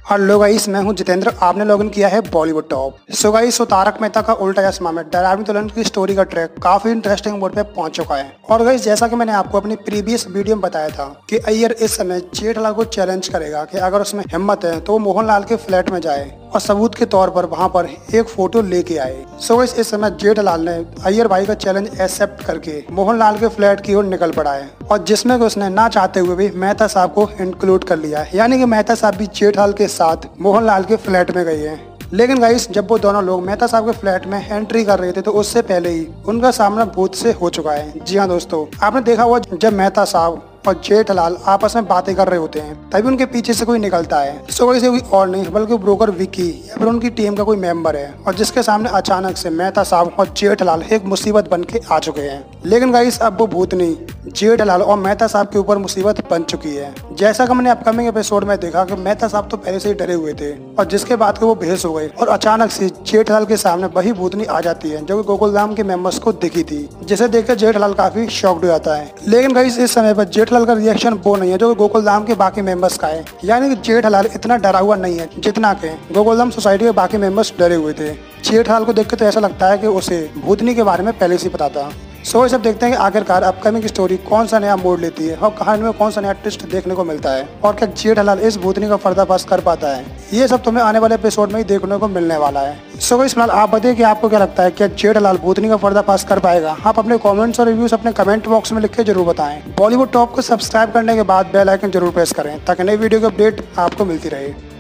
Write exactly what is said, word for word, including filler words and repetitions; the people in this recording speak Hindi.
हेलो गाइस, मैं हूं जितेंद्र। आपने लॉगिन किया है Bollywood top. So guys, Taarak Mehta ka Ooltah चश्मा में डरावनी दुल्हन की स्टोरी का ट्रैक काफी इंटरेस्टिंग मोड पे पहुंच चुका है। और गाइस, जैसा कि मैंने आपको अपनी प्रीवियस वीडियो में बताया था कि अय्यर इस समय जेठलाल को चैलेंज करेगा कि अगर उसमें हिम्मत है तो वो मोहनलाल के फ्लैट में जाए और सबूत के तौर पर वहां पर एक फोटो लेके आए। सो गाइस, इस समय जेठलाल ने अय्यर भाई का चैलेंज एक्सेप्ट करके मोहनलाल के फ्लैट की ओर निकल पड़ा है और जिसमें उसने ना चाहते हुए भी मेहता साहब को इंक्लूड कर लिया है, यानी कि मेहता साहब भी जेठलाल के साथ मोहनलाल के फ्लैट में गए हैं। लेकिन गाइस, जब वो दोनों लोग मेहता साहब के फ्लैट में एंट्री कर रहे थे तो उससे पहले ही उनका सामना भूत से हो चुका है। जी हाँ दोस्तों, आपने देखा हुआ जब मेहता साहब और जेठलाल आपस में बातें कर रहे होते हैं तभी उनके पीछे से कोई निकलता है। सो गाइस, कोई और नहीं बल्कि ब्रोकर विकी या फिर उनकी टीम का कोई मेंबर है और जिसके सामने अचानक से मेहता साहब और जेठलाल एक मुसीबत बन के आ चुके हैं। लेकिन गाइस, अब वो भूतनी जेठलाल और मेहता साहब के ऊपर मुसीबत बन चुकी है। जैसा कि हमने अपकमिंग एपिसोड में देखा कि मेहता साहब तो पहले से ही डरे हुए थे और जिसके बाद वो बेहोश हो गए और अचानक से जेठलाल के सामने वही भूतनी आ जाती है जो कि गोकुलधाम के मेंबर्स को दिखी थी, जिसे देखकर जेठलाल काफी शॉक्ड हो जाता है। लेकिन गाइस, इस समय पर जेठलाल का रिएक्शन वो नहीं है जो गोकुलधाम के बाकी मेंबर्स का है, यानी कि जेठलाल इतना डरा हुआ नहीं है जितना के गोकुलधाम सोसाइटी के बाकी मेंबर्स डरे हुए थे। जेठलाल को देखकर तो ऐसा लगता है कि उसे भूतनी के बारे में पहले से पता था। सो ये सब देखते हैं कि आखिरकार अपकमिंग स्टोरी कौन सा नया मोड़ लेती है और कहानी में कौन सा नया ट्विस्ट देखने को मिलता है और क्या जेठलाल इस भूतनी का पर्दाफाश कर पाता है। ये सब तुम्हें आने वाले एपिसोड में ही देखने को मिलने वाला है। सो इस फिलहाल आप बताइए कि आपको क्या लगता है, क्या जेठलाल भूतनी का पर्दाफाश कर पाएगा? आप अपने कमेंट्स और रिव्यूज अपने कमेंट बॉक्स में लिख के जरूर बताएं। बॉलीवुड टॉप को सब्सक्राइब करने के बाद बेल आइकन जरूर प्रेस करें ताकि नई वीडियो की अपडेट आपको मिलती रहे।